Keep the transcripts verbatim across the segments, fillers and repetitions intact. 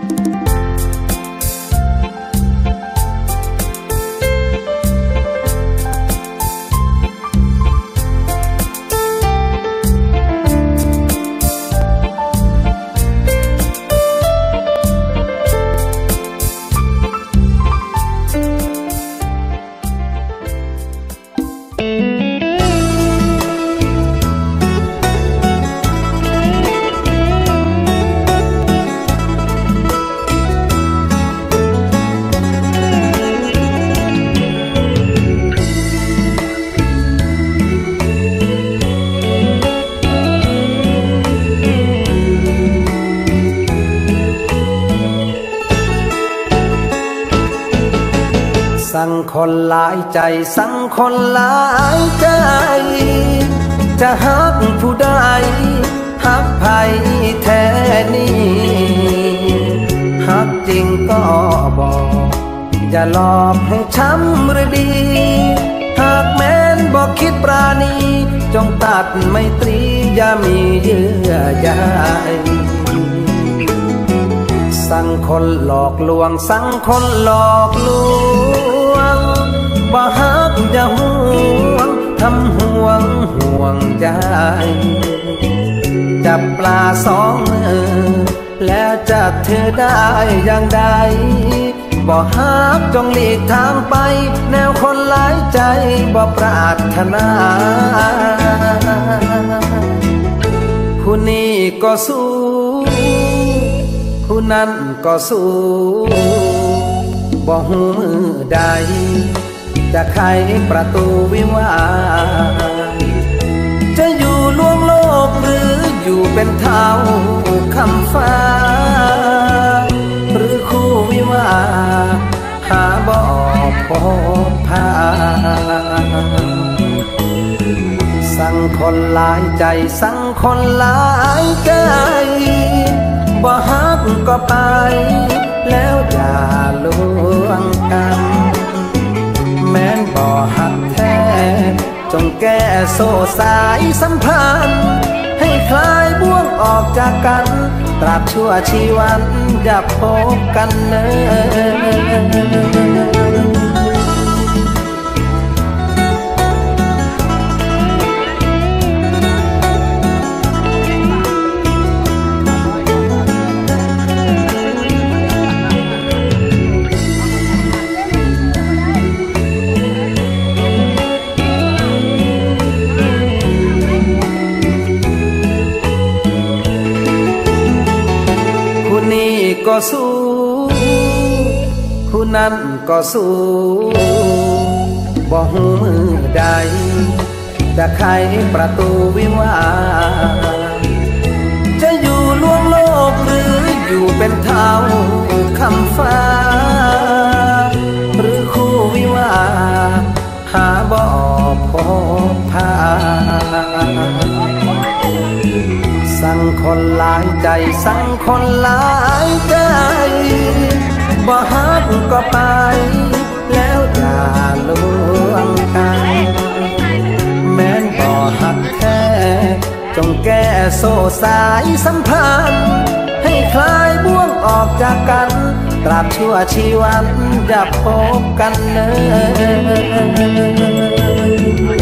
สั่งคนหลายใจสั่งคนหลายใจจะฮักผู้ใดฮักไผแท้นี้ฮักจริงก็บอกอย่าหลอกให้ช้ำหรือดีหากแม้นบอกคิดปราณีจงตัดไมตรีอย่ามีเยื่อใยสั่งคนหลอกลวงสั่งคนหลอกลวงบ่ฮักอย่าห่วงทำห่วงห่วงใจจับปลาสองมือแล้วจะเธอได้อย่างใดบ่ฮักจงหลีกทางไปแนวคนหลายใจบ่ปรารถนาผู้นี้ก็สู้ผู้นั้นก็สู้บ่หูมือใดจะไขประตูวิวาจะอยู่ล่วงโลกหรืออยู่เป็นเท้าคำฟ้าหรือคู่วิวาหาบ่พบพาสั่งคนหลายใจสั่งคนหลายใจบ่ฮักก็ไปแล้วอย่าลวงกันแม้นบ่ฮักแท้จงแก้โซ่สายสัมพันธ์ให้คลายบ่วงออกจากกันตราบชั่วชีวันอย่าพบกันเลยก็สู้ผู้นั้นก็สู้บ่หูมือใดจะไขประตูวิวาจะอยู่ล่วงโลกหรืออยู่เป็นเท้าคำฟ้าหรือคู่วิวาหาบ่พบพาสั่งคนหลายใจสั่งคนหลายใจบ่ฮักก็ไปแล้วอย่าลวงกันแม้นบ่ฮักแท้จงแก้โซ่สายสัมพันธ์ให้คลายบ่วงออกจากกันตราบชั่วชีวันอย่าพบกันเลย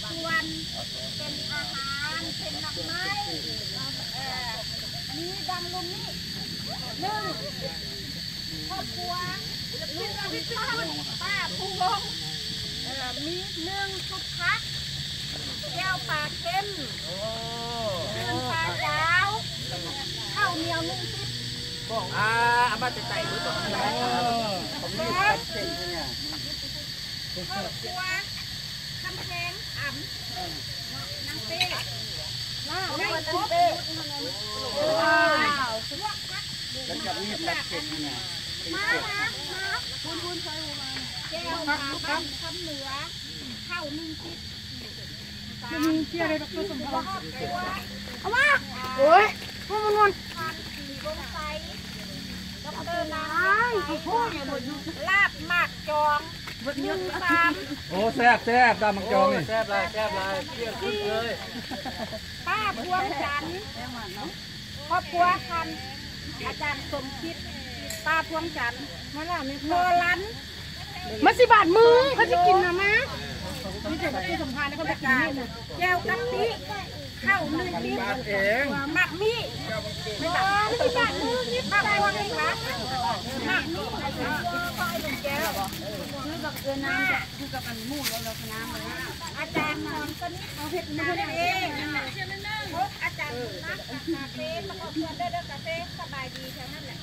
ส่วนเป็นอาหารเป็นหนักไม้เอ่อมีดังลุงนี่หนึ่งครอบครัวลุงพิชาป้าผู้วงเอ่อมีหนึ่งทุกพักแก้วปลาเค็มเดือนปลาดาวข้าวเหนียวนึ่งสิบอ่าอามาจะใจรู้ตัวอะไรผมนี่ตัดเก่งเนี่ยครอบครัวคำแพงอ่ำนางเต้น้าไม่นางเต้ว้าวแล้วกับนี่ตัดเก่งเนี่ยมานะมาคุณคุณเคยมาแก้วมาคำคำเหนือข้าวนึ่งสิบจะมีเชี่ยอะไรดรสมพรเอามาโอ้ยมันมันมันพันสี่ลงไปดรนายลาบหมากจองหนึ่งสามโอ้แซ่บแซ่บตามมังจองนี่แซ่บเลยแซ่บเลยเที่ยงขึ้นเลยป้าพวงจันทร์ครอบครัวคันอาจารย์สมคิดป้าพวงจันทร์มาล่ะมีโนรันมาสิบาทมือเขาจะกินนะมะนี่จะที่สำคัญนะเขาจะกินนี่นะแก้วกะทิข้าวนึ่งดิบเองหมักมี่ไม่บาทสิบาทมือนี่ป้าพวงเองนะหมักมี่ไอ้เจ้าไฟลงแก้วนี่บอกเออน้ำคือกับอันมู่เราเราน้ำเลยอาจารย์นอนก็นี่เอาเห็ดมาเองพบอาจารย์นักกาแฟแล้วก็เพื่อนได้ด้วยกาแฟสบายดีแค่นั้นแหละ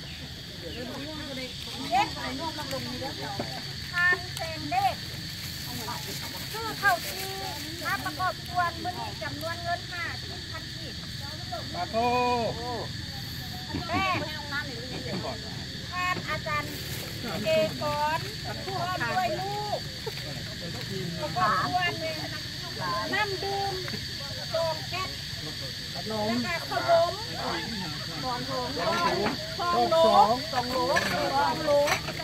เด็กใส่นวมลงลงนี้แล้วทานเซนเด็กชื่อเข้าที่มาประกอบส่วนมือนี้จำนวนเงินห้าสิบพันกีบปาโทแม่ทานอาจารย์เอกรพร้อมด้วยลูกประกอบส่วนน้ำดื่มโด่งแก๊สแล้วก็ขนมสองโหลสองโหลสองโหลสองโหล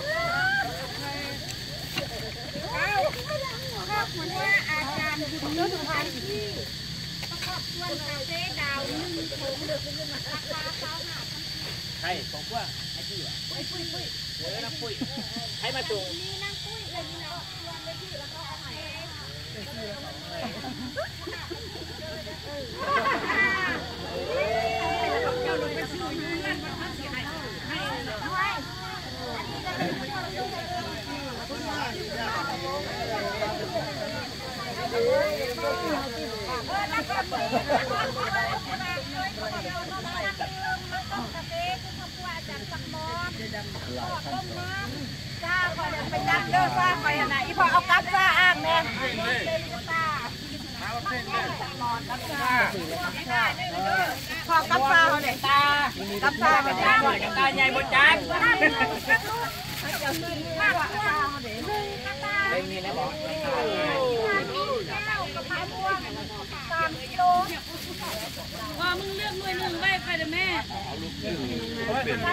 เอาครอบครัวอาจารย์บุญยศพันธ์ที่ประกอบส่วนคาเฟ่ดาวหนึ่งถุงราคาเก้าห้าพันใช่ของว่าไอ้ที่วะปุ้ยปุ้ยปุ้ยเออน้ำปุ้ยให้มาจุงมีน้ำปุ้ยเลยมีน้ำรวมไปที่แล้วก็เอาใหม่จ้าคอยไปจับเด้อซ่าคอยนะอีพอเอากัดซ่าอ่างแน่พอกัดซ่าเขาเนี่ยตากัดซ่าไปจ้าตาใหญ่บนจานไม่มีแล้วบอกว่ามึงเลือกหน่วยหนึ่งไว้ไปเด้อแม่